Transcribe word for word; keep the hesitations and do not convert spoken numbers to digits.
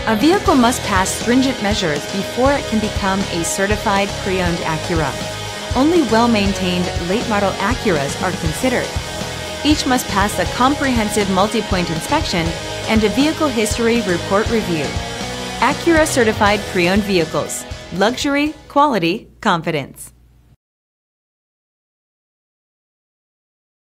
A vehicle must pass stringent measures before it can become a certified pre-owned Acura. Only well-maintained late-model Acuras are considered. Each must pass a comprehensive multi-point inspection and a vehicle history report review. Acura certified pre-owned vehicles. Luxury, quality, confidence.